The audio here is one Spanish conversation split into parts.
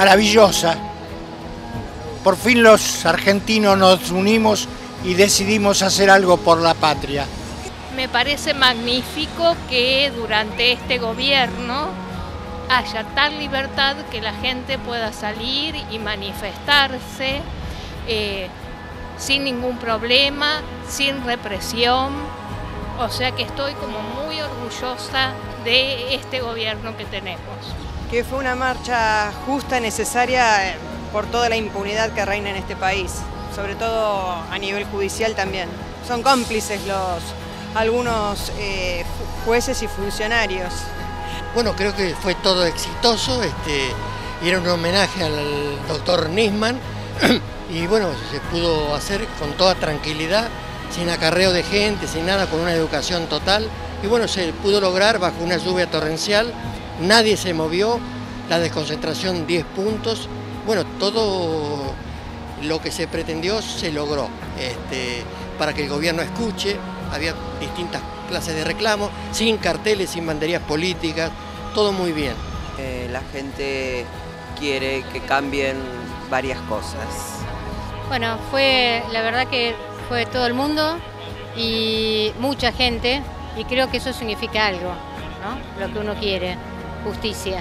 maravillosa. Por fin los argentinos nos unimos y decidimos hacer algo por la patria. Me parece magnífico que durante este gobierno haya tal libertad que la gente pueda salir y manifestarse sin ningún problema, sin represión. O sea que estoy como muy orgullosa de este gobierno que tenemos. Que fue una marcha justa, necesaria por toda la impunidad que reina en este país, sobre todo a nivel judicial también. Son cómplices algunos jueces y funcionarios. Bueno, creo que fue todo exitoso, y era un homenaje al doctor Nisman, y bueno, se pudo hacer con toda tranquilidad, sin acarreo de gente, sin nada, con una educación total, y bueno, se pudo lograr bajo una lluvia torrencial, nadie se movió, la desconcentración 10 puntos, bueno, todo lo que se pretendió se logró, para que el gobierno escuche, había distintas clases de reclamos, sin carteles, sin banderías políticas, todo muy bien. La gente quiere que cambien varias cosas. Bueno, la verdad que fue todo el mundo y mucha gente, y creo que eso significa algo, ¿no? Lo que uno quiere, justicia.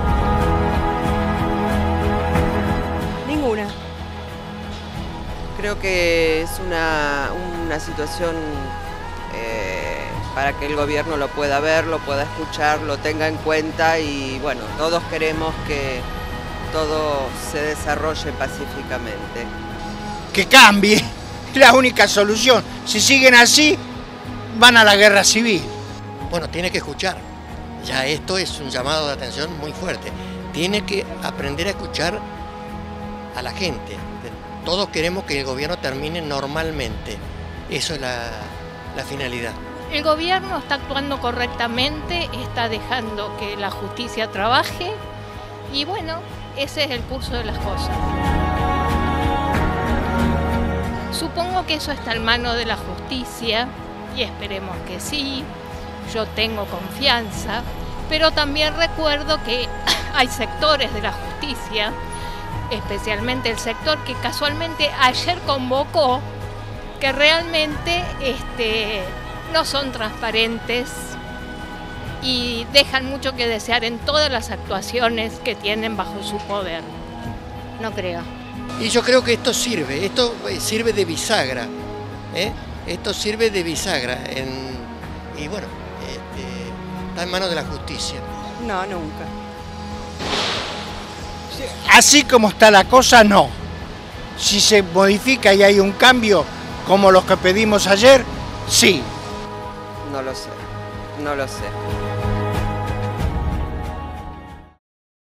Ninguna. Creo que es una situación para que el gobierno lo pueda ver, lo pueda escuchar, lo tenga en cuenta y bueno, todos queremos que todo se desarrolle pacíficamente. Que cambie, es la única solución. Si siguen así, van a la guerra civil. Bueno, tiene que escuchar. Ya esto es un llamado de atención muy fuerte. Tiene que aprender a escuchar a la gente. Todos queremos que el gobierno termine normalmente. Eso es la finalidad. El gobierno está actuando correctamente, está dejando que la justicia trabaje y bueno, ese es el curso de las cosas. Supongo que eso está en manos de la justicia y esperemos que sí, yo tengo confianza, pero también recuerdo que hay sectores de la justicia, especialmente el sector que casualmente ayer convocó, que realmente no son transparentes y dejan mucho que desear en todas las actuaciones que tienen bajo su poder. No creo. Y yo creo que esto sirve de bisagra, esto sirve de bisagra, y bueno, está en manos de la justicia. No, nunca. Así como está la cosa, no. Si se modifica y hay un cambio, como los que pedimos ayer, sí. No lo sé, no lo sé.